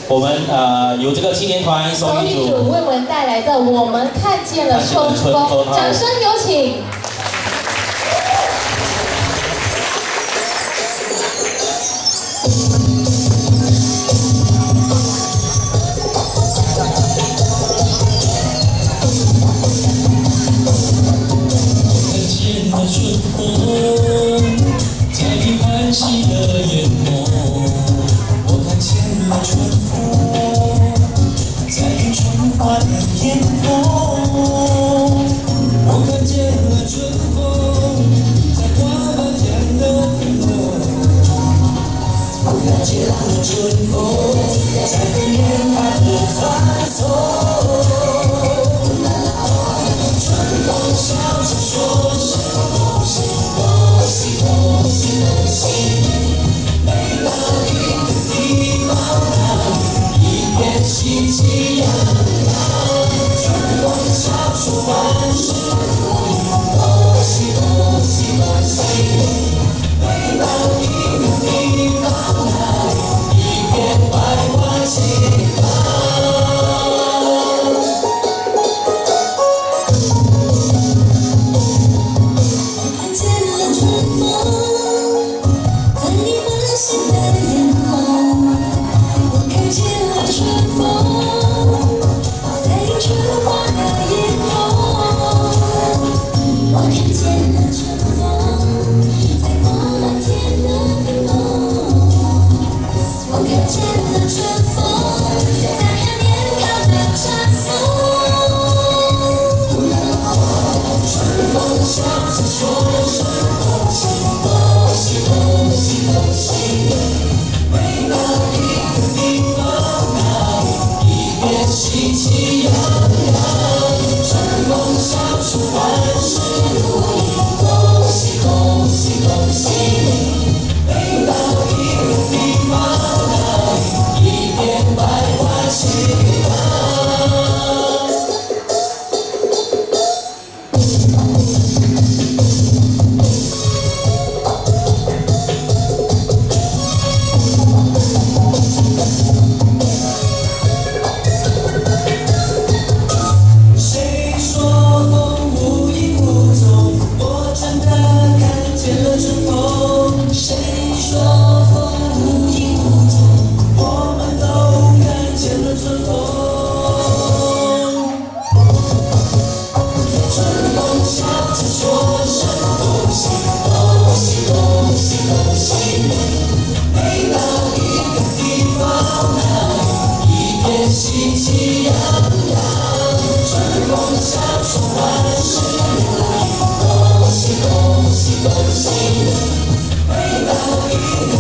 我们由这个青年团手语组为我们带来的《我们看见了春风》，掌声有请。 春风在你欢喜的眼眸，我看见了春风在你春花的眼眸，我看见了春风在挂满天的云朵，我看见了春风在黑夜般的传送。春风笑着说声。 喜气洋洋，春风笑出万事如意，恭喜恭喜恭喜！每到一个地方，那里一片百花齐放。我看见了春风，在你温馨的眼眸，我看见了春风。 春花的眼眸，我看见了春风在挂满天的云梦，我看见了春风在海面飘的传送。春风笑着说声恭喜恭喜恭喜恭喜，每到一个地方，那里一片喜气洋洋。 笑出万事如意，恭喜恭喜恭喜！每到一个地方，那里一片百花齐放。 喜气洋洋，春风笑出万事如意，恭喜恭喜恭喜！每到一个